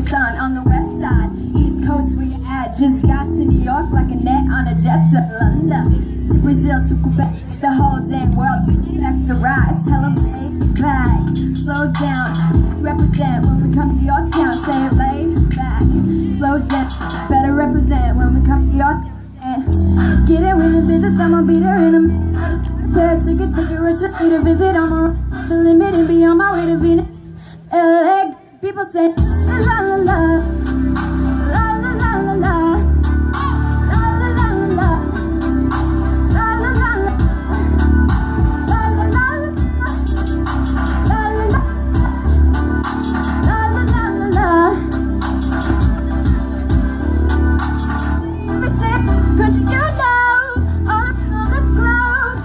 sun on the west side, east coast where you at. Just got to New York like a net on a jet to London, to Brazil, to Quebec, the whole dang world to back to rise. Tell them lay back, slow down, represent when we come to your town. Say lay back, slow down, better represent when we come to your town. Get it with the business, I'm gonna be there in a minute. Paris, ticket, Russia, need a visit. I'm around the limit and be on my way to Venus. LA, people say la la la la, la la la la la, la la la la la, la la la la, la la la la, la la la la. Every step, country you know, all around the globe.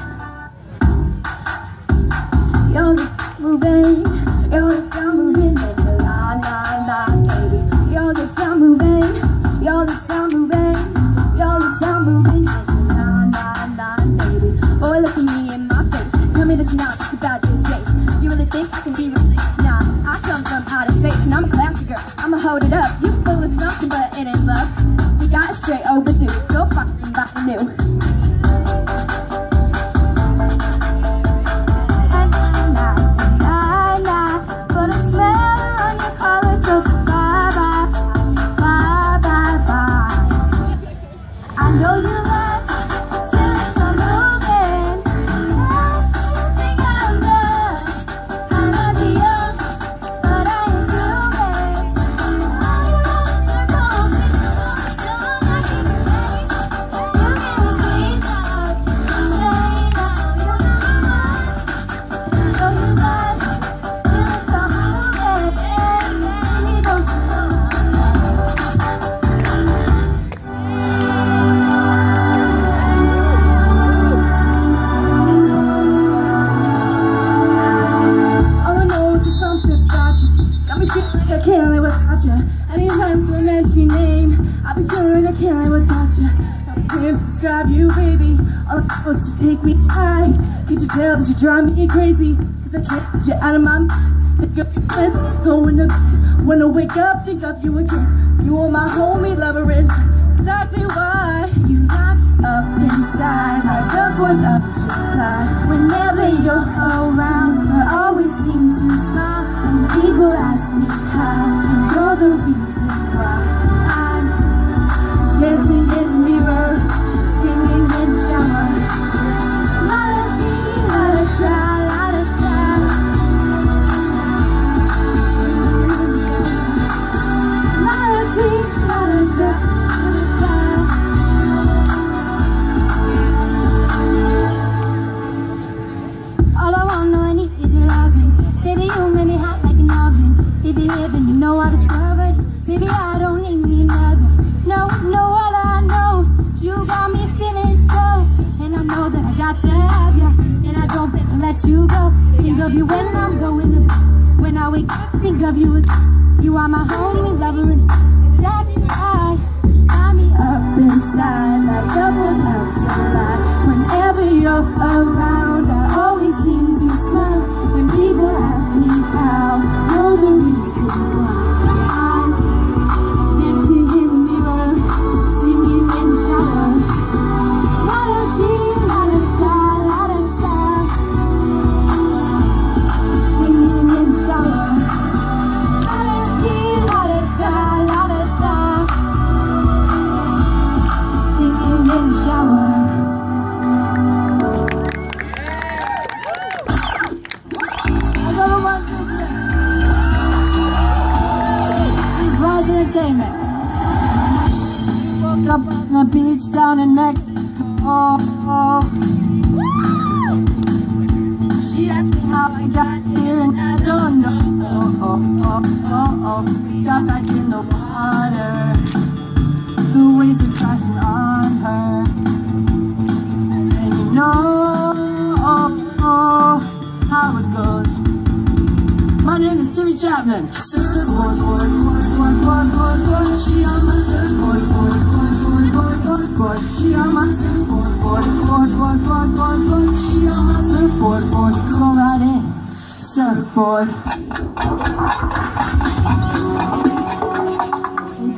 Yo, moving, yo, the sound moving, la la la, baby. Yo, the sound moving, yo, the sound moving, yo, the sound moving, la la la, baby. Boy, look at me in my face, tell me that you're not just about this case. You really think I can be replaced? Nah, I come from outer space and I'm a classy girl. I'ma hold it up. You full of something, but it ain't love. We got it straight overdue. Go find somebody new. Describe you, baby. All I want you to take me high. Can't you tell that you drive me crazy? Cause I can't get you out of my mind. Think of you and going to bed. When I wake up, think of you again. You are my homie, lover, and exactly why you lock up inside like the 4th of July. Whenever you're around, I always seem to smile. When people ask me how, you're the reason why I'm dancing in the mirror, singing in the shower. La-da-dee, la-da-da, la-da-da. La-da-dee, la-da-da, la-da-da. All I want, all I need is your loving. Baby, you make me hot like an oven. If you're here, then you know I discovered. Baby, I don't need me another. No, all I know, you got me feeling so. And I know that I got to have you, and I don't let you go. Think of you when I'm going to bed. When I wake up, think of you again. You are my homie, lover, and that's why got me up inside like the 4th of July. Whenever you're around, I always seem to smile. When people ask me how, you're the reason why I'm dancing in the mirror, singing in the shower. La-da-dee, la-da-da, la-da-da. Singing in the shower. La-da-dee, la-da-da, la-da-da. Singing in the shower. That's all I want to do today. This is Rise Entertainment. Woke up on the beach down in Mexico. She asked me how I got here and I don't know. Got back in the water, the waves are crashing on her. And you know how it goes. My name is Timmy Chapman. Surfboard, board, board, board, board, board, board. She on my surfboard, board, board, board, board, board, board. She on my surfboard, board, board, board, board, board, board. She on my surfboard, board. Go right in, surfboard.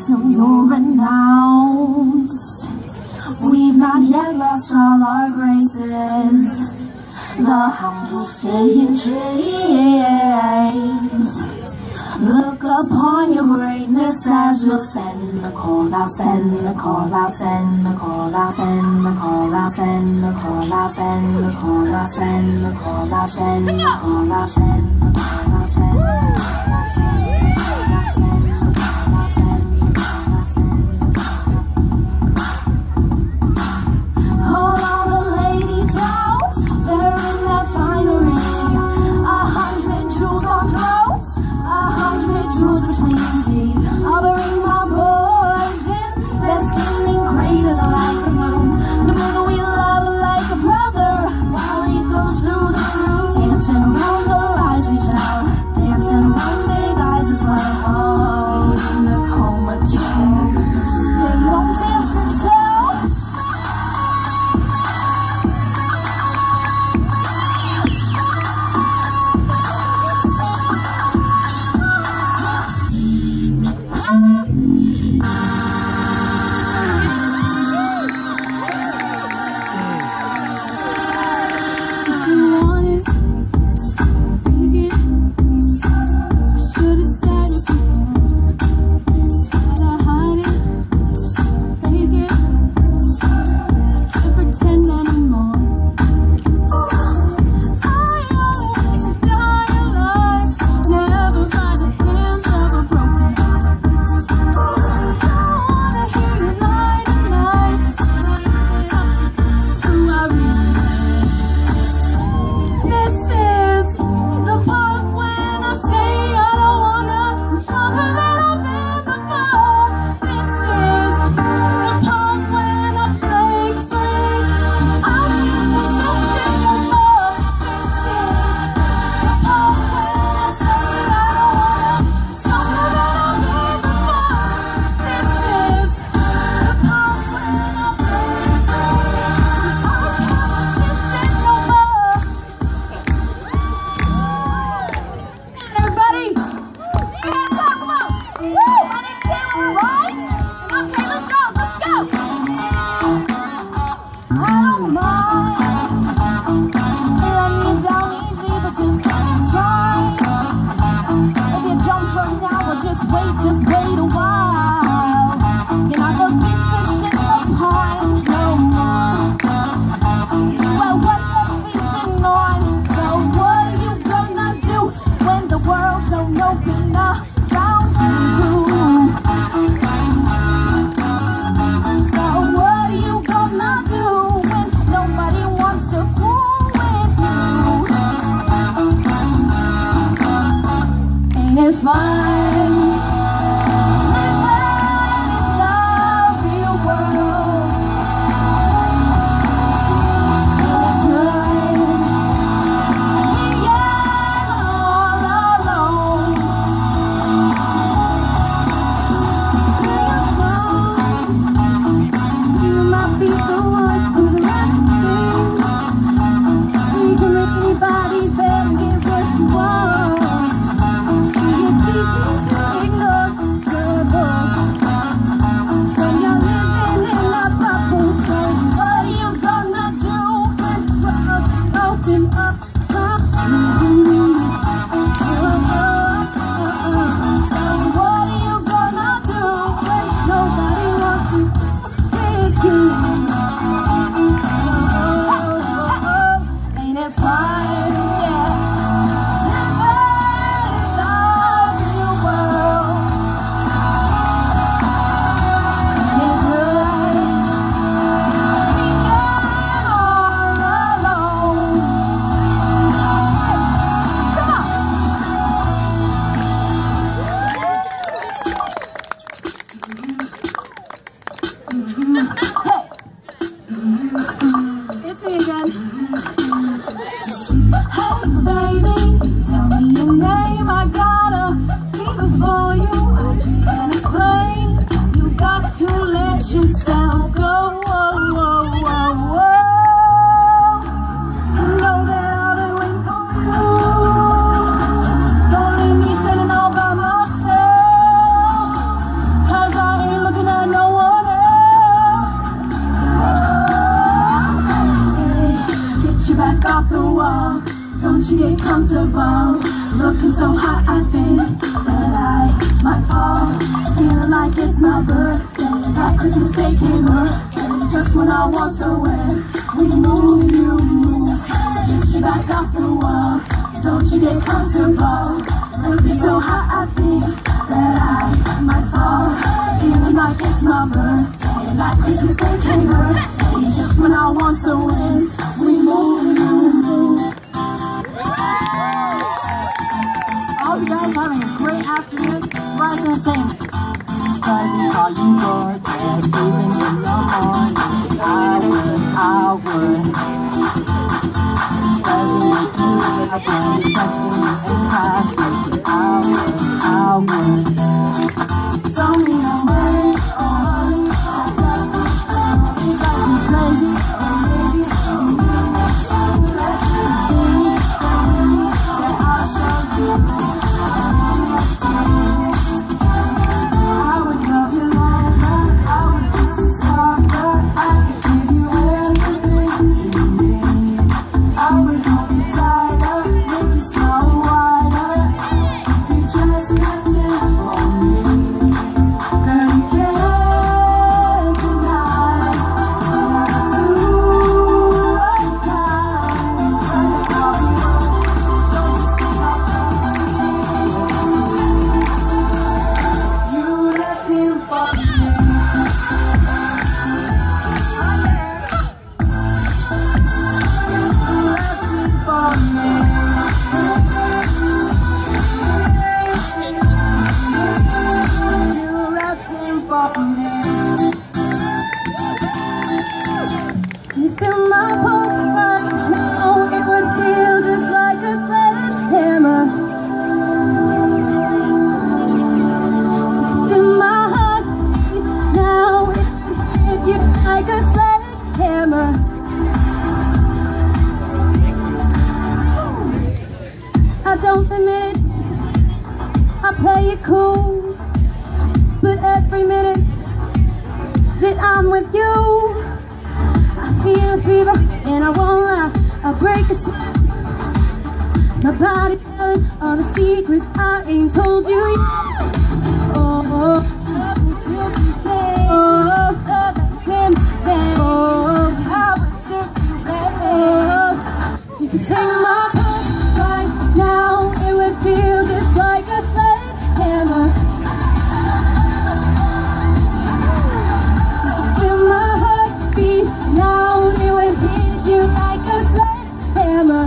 till you're renounced. We've not yet lost all our graces. The humble stay in chains. Look upon your greatness as you'll send the call out, send the call out, send the call out, send the call out, send the call out, send the call out, send the call out, send the call out, send the call out, send the call out, send the call out, send the call out, send the call out, send the call all the ladies out, they're in their finery. 100 jewels on throats, 100 jewels between teeth. I'll bring my boys in, they're scheming great as like the moon. The moon we love like a brother, while he goes through the roof. Dancing around the lies we tell, dancing around big eyes as well. Oh, in the comatose, they don't dance and tell. Just wait a while. You're not the big fish in the pond no more. You are what they're feeding on. So what are you gonna do when the world don't open up around you? So what are you gonna do when nobody wants to fool with you? Ain't it fun? Anybody's better get what you want. See, it's easy. so hot I think that I might fall. Feeling like it's my birthday, that Christmas Day came early, just when I want to win. We move, you move, get you back off the wall. Don't you get comfortable. Looking so hot I think that I might fall. Feeling like it's my birthday, that Christmas Day came early, just when I want to win. We move, you move. I hope you guys are having a great afternoon. Rise Entertainment. Doesn't call you gorgeous, even in the morning. I would. Doesn't make you laugh when you're texting me in class. I would. Tell me no way, oh, I just you drive me crazy, oh baby, I'll show you. I would love you longer, I would be so softer, I could give you everything you need. I would hold you tighter, make you smile wider, if you just left it for me. Girl, you can't deny what I do right now. Don't you see how you left him for me. You left him for me. You left him for me. Can you feel my pulse right now? It would feel just like a sledgehammer. You can feel my heart beat now. It would hit you like a sledgehammer. I don't admit it, I play it cool, but every minute that I'm with you, I feel a fever, and I won't lie, I break a sweat. My body telling all the secrets I ain't told you yet. Oh, oh, if you could take my pulse right now, it would feel just like a sledgehammer. Feel my heart beat now, it would hit you like a sledgehammer.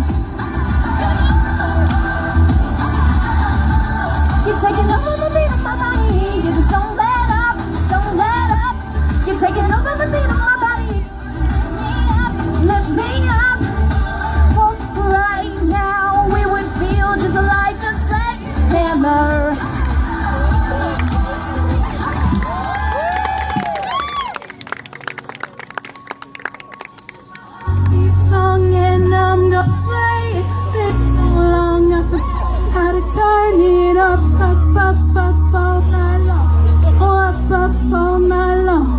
You're taking over the beat of my body, you just don't let up, don't let up. You're taking over the beat of my body, lift me up. Right now, we would feel just like a sledgehammer. Beat song and I'm gonna play it. It's so long I forgot how to turn it up, all night long, up all night long.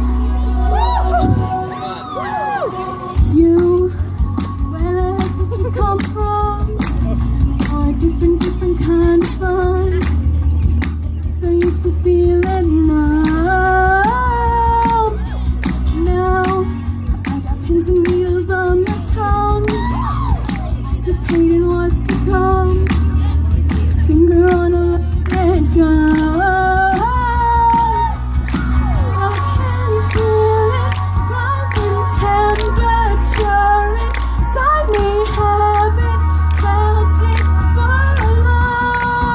You, where the heck did you come from? Or a different kind of fun. So used to feeling numb. Now I got pins and needles on my tongue, anticipating what's to come. Finger on a light gun. I can feel it rising temperature inside me. Haven't felt it for a long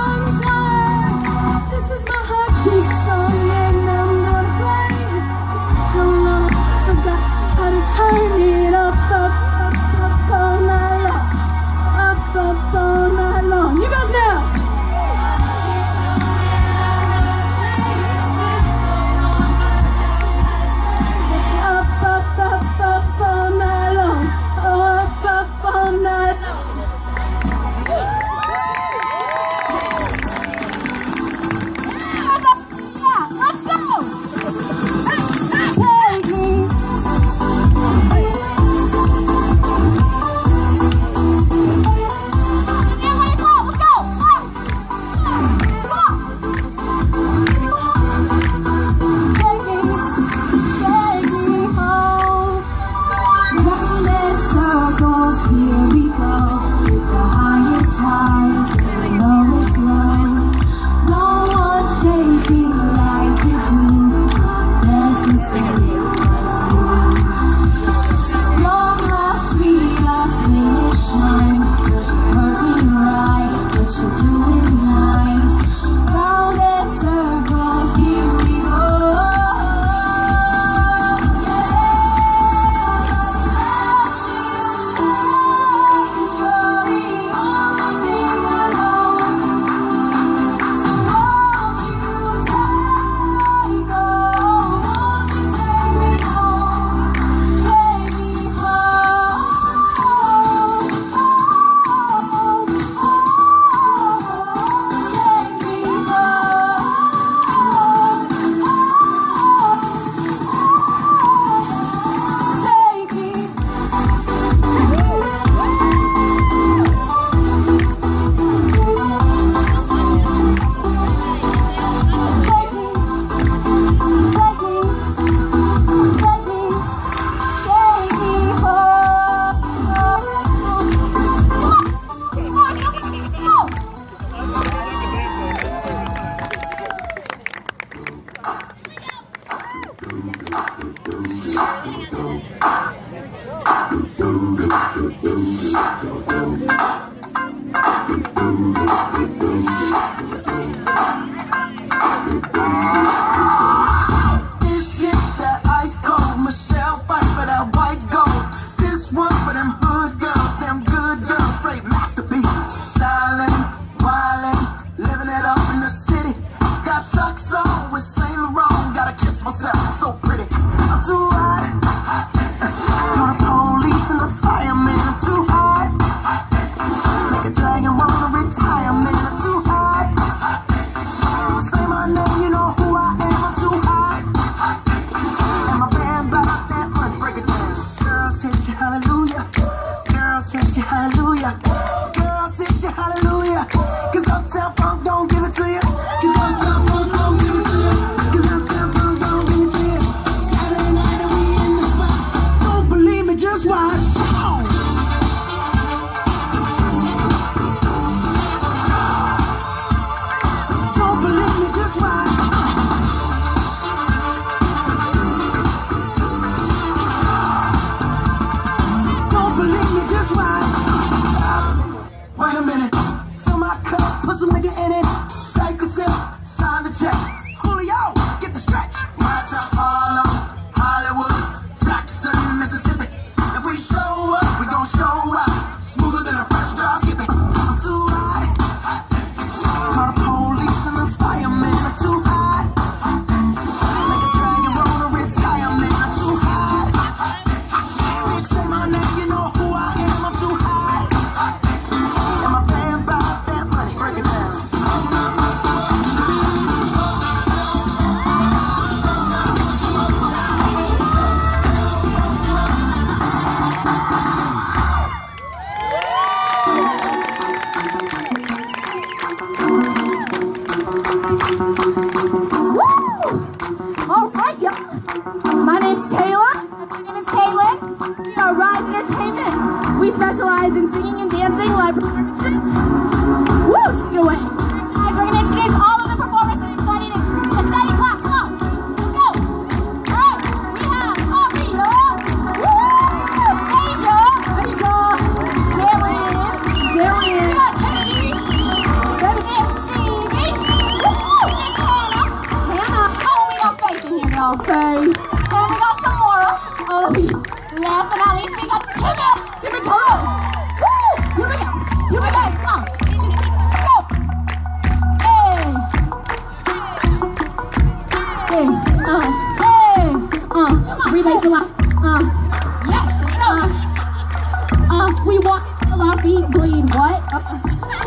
take a sip, sign the check. Julio, get the stretch. Right to Harlem, Hollywood, Jackson, Mississippi. If we show up, we gon' show out. Smoother than a fresh drop skipping. I'm too hot. Call the police and the firemen. I'm too hot. Like a dragon roll to retirement. I'm too hot. Bitch, say my name, you know who I am. I'm too hot. And my band about that money. Break it down. We specialize in singing and dancing live performances. Woo! Take it away. Guys, we're going to introduce all of the performers to everybody in a steady clap. Come on. Let's go. All right. We have Amira. Woo! Asia. Darian. We got Kennedy. Then we have Stevie. Woo! It's Hannah. Oh, we got Faith in here, y'all. Faith. And we got Samora. Oh, last but not least, we got Timmy Toro. Woo! Here we go. Here we go. Come on. Just go. Hey. Hey. Hey. Relay for life. Yes. We walk till our feet bleed. What?